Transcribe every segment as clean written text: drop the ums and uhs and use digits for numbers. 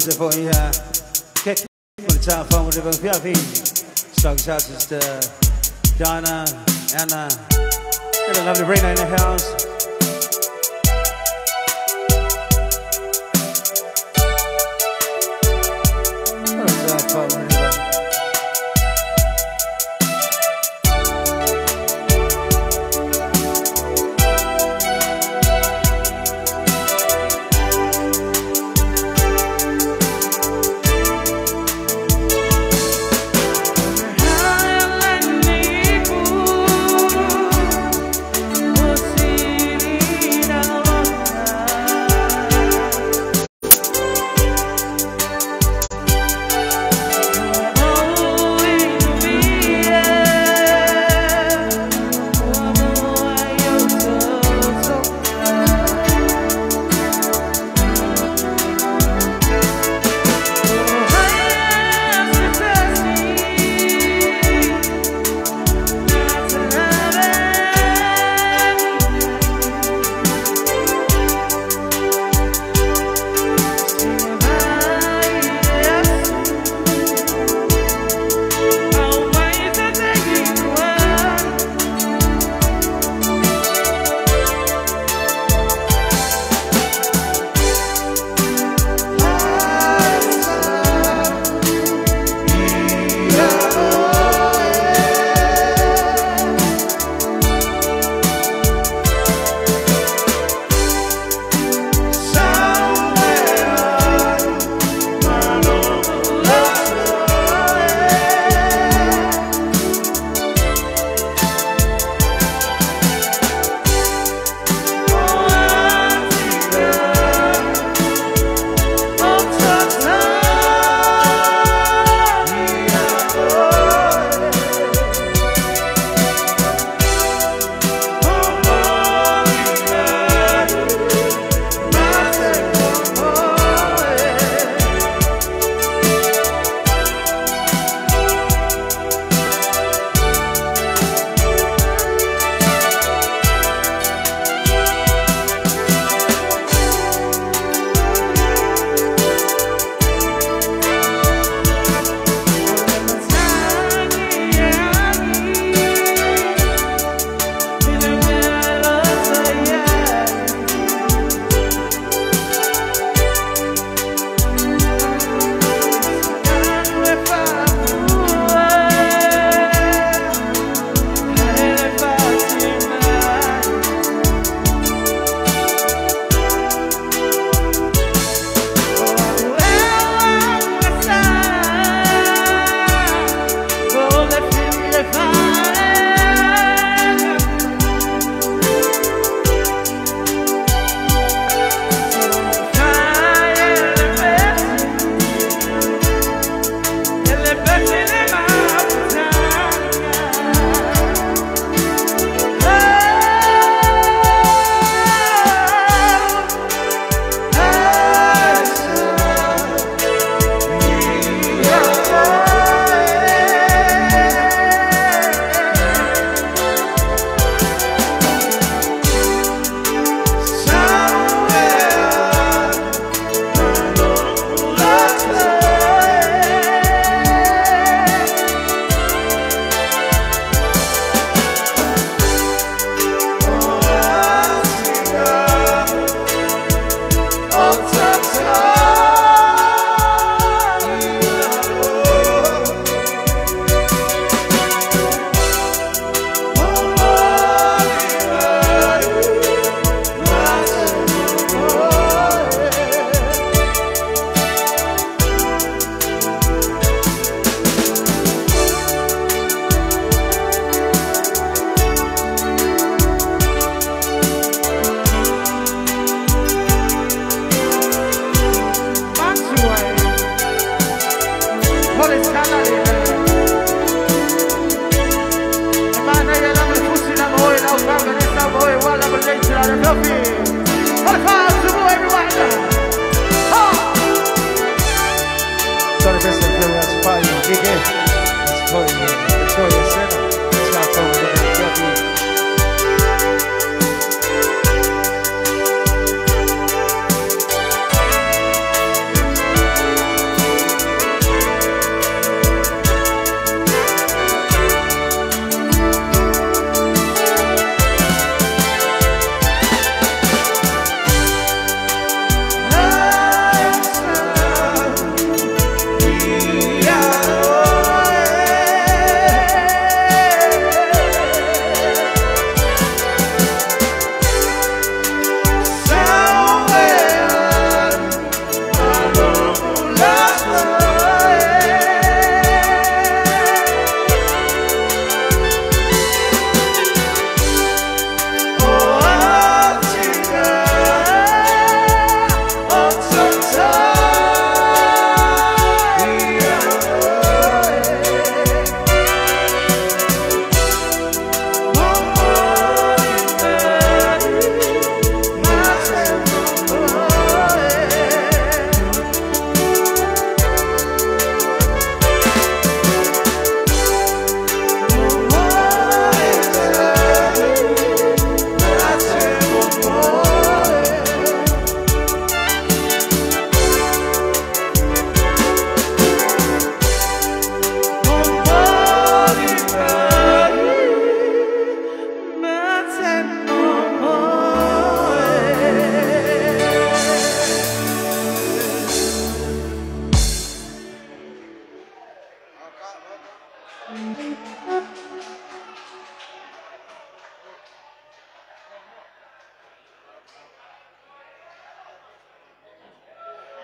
for you. Kick from the telephone with the VIP. Special shouts to Donna, Anna, and the lovely Rena in the house.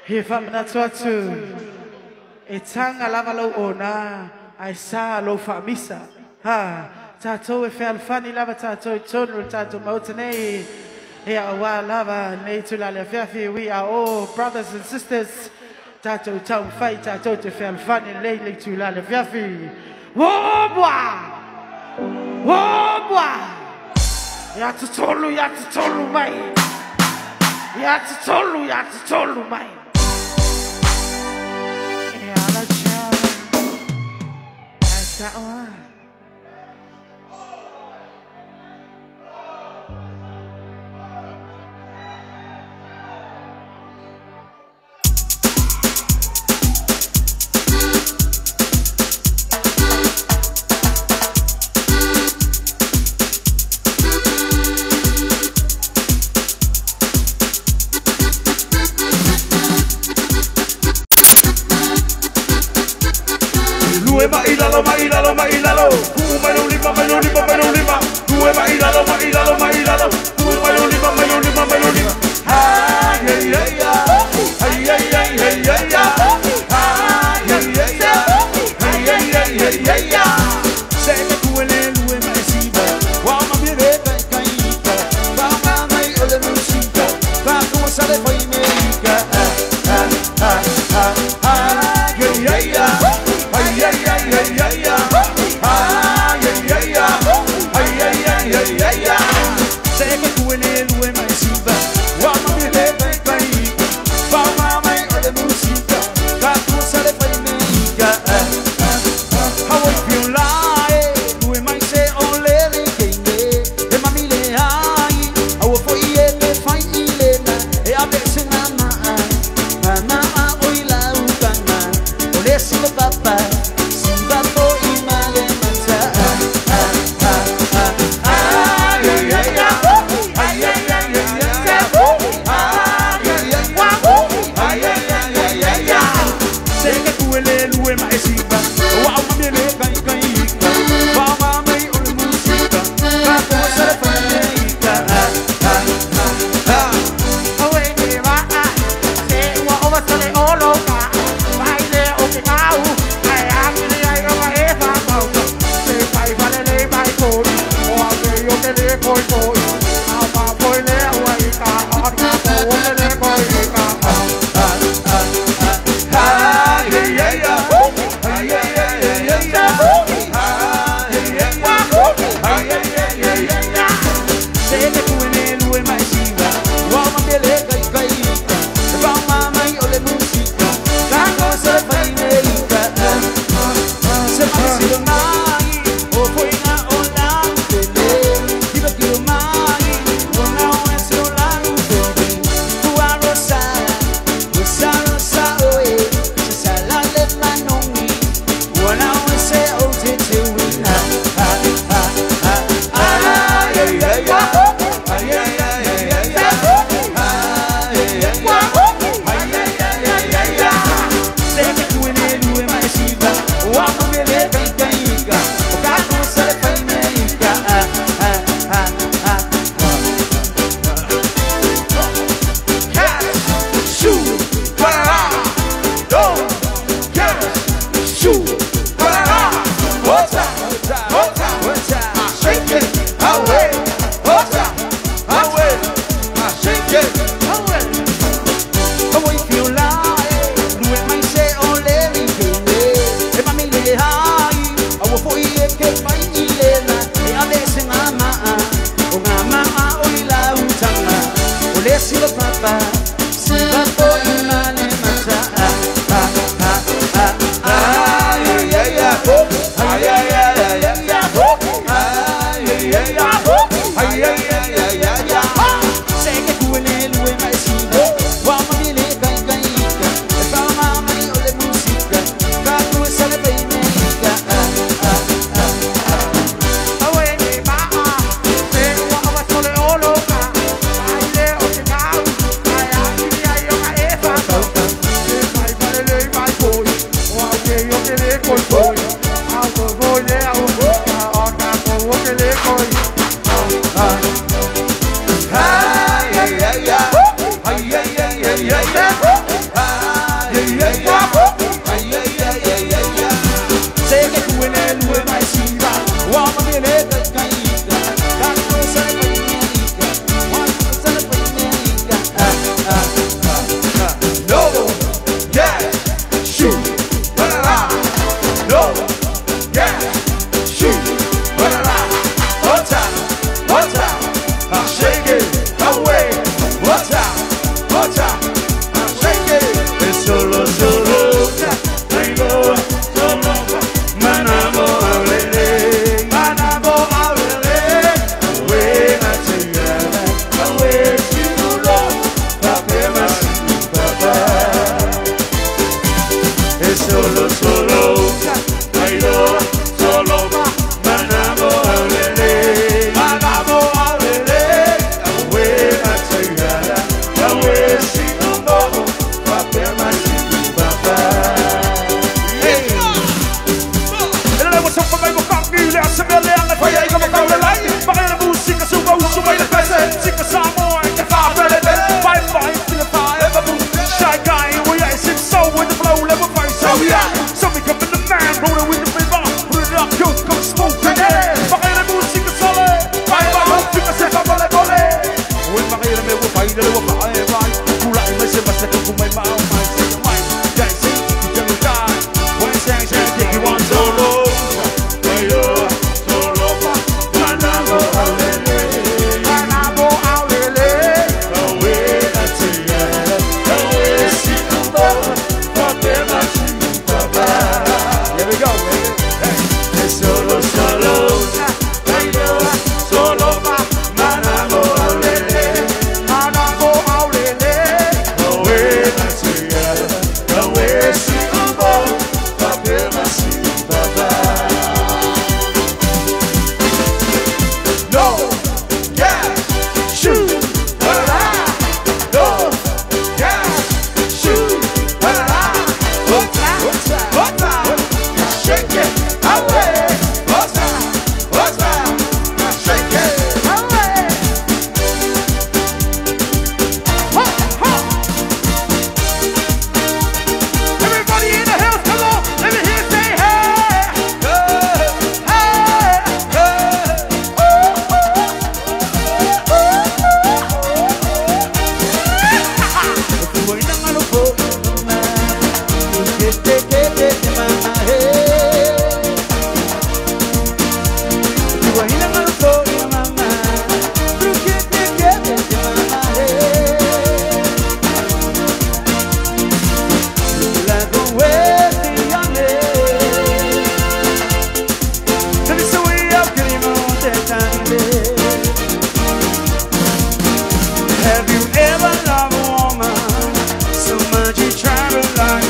He famna tuatu. Etanga lava lo ona. I saw lo famisa. Ha. Tato e felfani lava tato tonro tato motane. Here wa lava ne to la fiafi. We are all brothers and sisters. Tato town fight tato to felfani lately to la fiafi. Wobwa. Wobwa. Yatutolu mai. Yatutolu mai. That one. Bailalo, bailalo, bailalo, tú bailalo, bailalo, tú bailalo, ay, ay, ay, ay, ay, ay, ay, ay, ay, ay, ay, ay, ay, ay, sé que tú en el luema siga, vamos a ver caída, vamos a ver de música, vamos a ver poética, ay, ay, ay, ay, ay, ay, sé que tú en el luema siga, vamos a ver caída, vamos a ver de música, vamos a ver poética. How I feel like doing my say on lele kenge e mamile ai how for ye me find ilena e abese mama oila ukana ole sile papa simba po imale mata ay ay ay ay ay ay sé que tú el luema es simba wow mami le caída vamos a ir a música vamos a hacer poética Oye que va a se wa over sale oloka baile o que cau ai akili ai ga e fa pau se pai vale le bai koi o a que yo que le koi a pa koi le wa i ka a ka o le koi ka ay ay ay ay sé que tú en el luema siga vamos a ver caída vamos a ir a música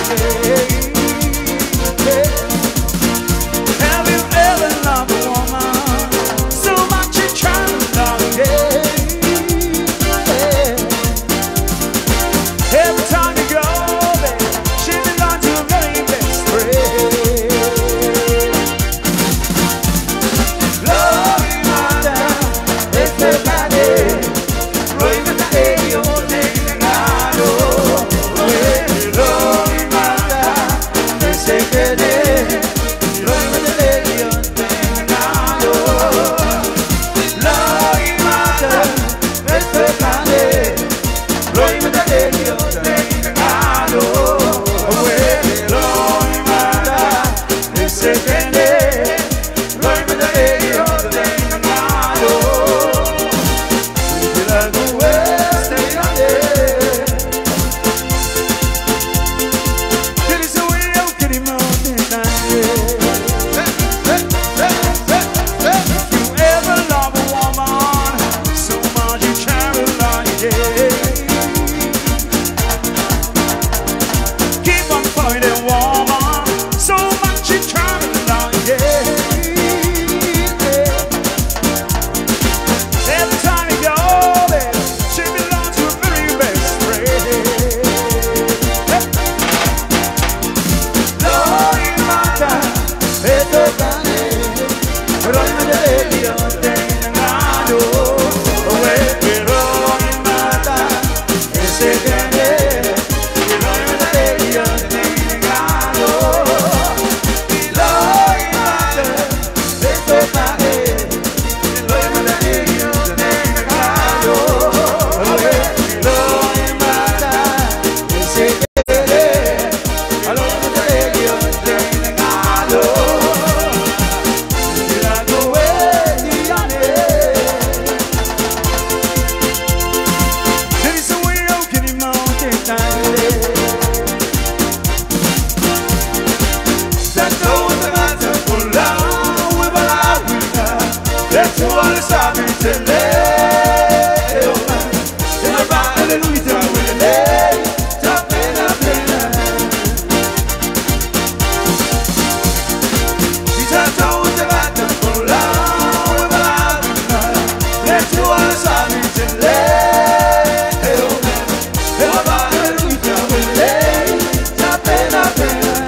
Have you ever loved a woman so much you travel long day? Every time you go, baby, she belongs to a very best friend. Love you, mother, it's the body. Roy with the lady on the Nagano. Love you, mother, it's the body. Roy with the lady on the Nagano. Love you, mother, it's the body. Roy with the lady on the Nagano. Love you, mother, it's the body. Roy with the lady on the Nagano. You like the way, stay on there. Get it so we don't get him on the night. If you ever love a woman so much you travel on your day, keep on fighting, woman, so much you travel on your day. Every time you go, baby, she belongs to a very best friend. Lord, you mother, it's the body. Run with the lady on the Nagano. Lord, you mother, it's the body. Run with the lady on the Nagano. Lord, you mother, it's the body. Lord, with the lady on the Nagano. Lord, you mother, it's the body. Lord, with the lady on the Nagano. You like the way the honey. There is a way of getting mountain time. That knows the matter for love with a love with her. That's what it's happening today. In the battle with the way, tapping up in her. That knows the matter for love with a love with her. That's what it's happening today. In the battle with the way, tapping up in her.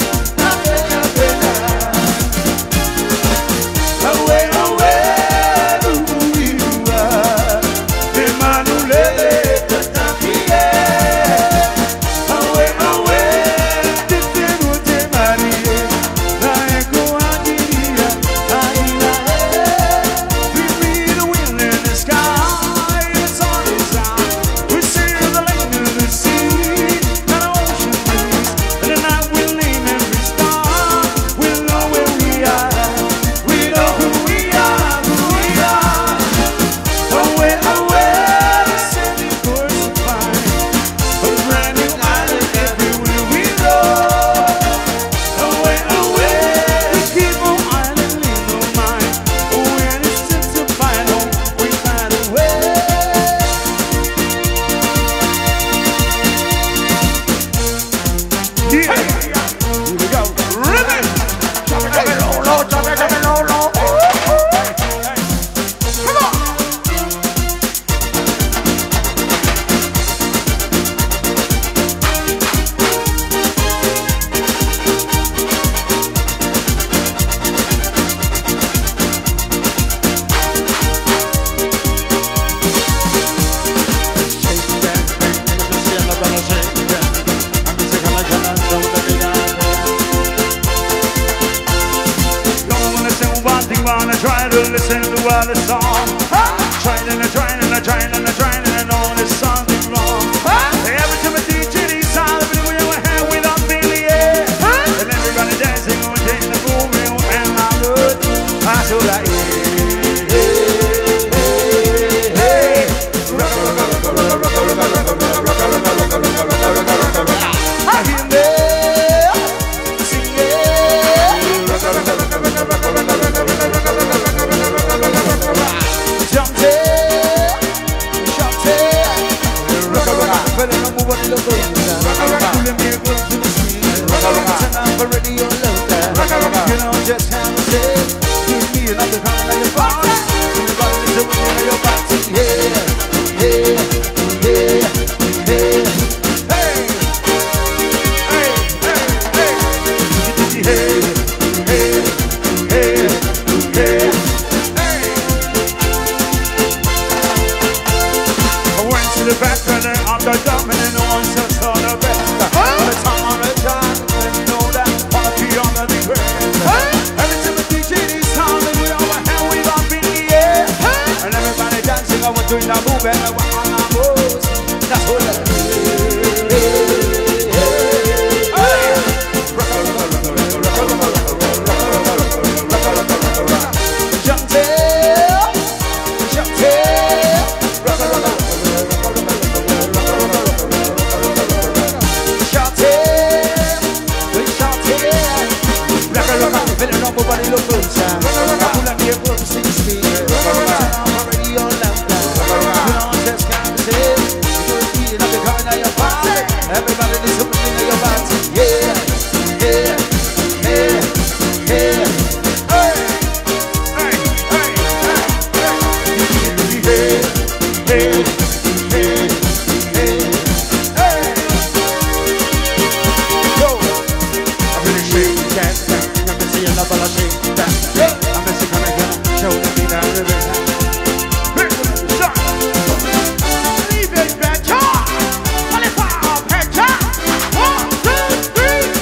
Away, away, ooh, you are. Emmanuel, away, away, Te Maria. Like Guadiria, we meet the wind in the sky. The sun is out. We see the land and the sea, and ocean breeze. And the night we'll name every star. We'll know where we are. We know who we are, who we are. Away, away, the sailing course to find a brand new island everywhere we go. Away, away, we keep on island, leave no mind. When it's time to find home, we find a way. Yeah, here we go. Ribbon. Drop it low, low, drop it low, low. Come on. Don't listen one thing, wanna try to listen to what it's on. Trying and all is something wrong. Every time a DJ decides to do your hair without feeling it, and everybody dancing on the moving and I'm good. I so like I hear me singing. Jump, jump, better one of those. That's what I do. Nobody look closer. I pull on the airport to 16. I'm already on lockdown. You know, just can't say. You're feeling like you're coming out your party. Everybody needs something in your body. Yeah, yeah, yeah, yeah. Hey, hey, hey, hey, hey, hey, hey, hey. Yo, I'm really shaking, can't stand. La bala shake that, I'm a sick and show me that river. Leave it back, on it pop, head top. 1, 2, 3,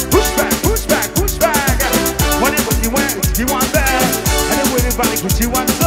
'cause you want